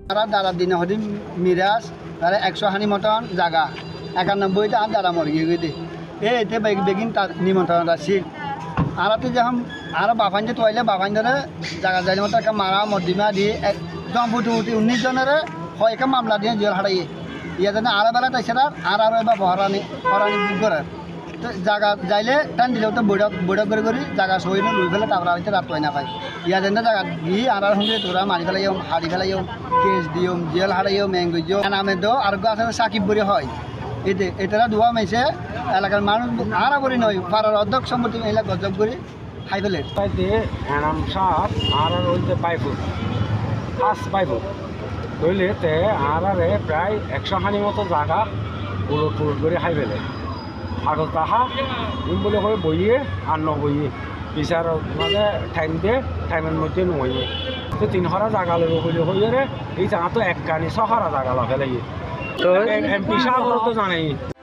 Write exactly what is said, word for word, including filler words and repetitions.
তারা দাদা দিন হদিন মিরাজ তারা একশো হানি মতন জায়গা একানব্বইটা আর দাদা মরে গিয়ে গিয়ে এ এতে বেগিন তার নিমন্ত্রণ রাখছি আর যখন আর বাফান যে তোয়াইলে বাফান ধরে জায়গা যাইলে মতো একটা মারা মদ্দিমা দিয়ে একদম ফুটি ফুটি উনিশ জনের হয় একটা মামলা দিয়ে জেল হারাইয়ে ইয়ে যেন আরো বেলা তাইছে আর আর এবার হরানি হরানি বুক করে তো জায়গা যাইলে টান দিলেও তো বৈঠক বৈঠক করে করি জায়গা সই লুই ফেলে তারপরে হয়তো রাত পাই না পাই ইয়া যেন জায়গা দিয়ে আর আর সঙ্গে তোরা মারি ফেলাইও হারি ফেলাইও কেস দিও জেল হারাইও ম্যাঙ্গুইও নামে দো আর আছে সাকিব বরি হয় এতে এটারা দোয়া মাইছে এলাকার মানুষ আর বলি নয় পাড়ার অধ্যক্ষ সম্মতি এলাকা গজব করি খাই ফেলে এনাম সাপ আর আর ওই যে পাইপুর ফার্স্ট পাইপুর বুঝলে তে আর আরে প্রায় একশো হানি মতো জায়গা পুরো পুরো করে খাই ফেলে আগল তাহা বলে করে বইয়ে আর ন বইয়ে বিচার মানে টাইম দিয়ে টাইমের মধ্যে নইয়ে তো তিন হরা জায়গা লব হইলে হইয়ে রে এই জায়গা তো এক গানি ছহারা জায়গা লগে লাগে তো এমপি সাহেব তো জানাই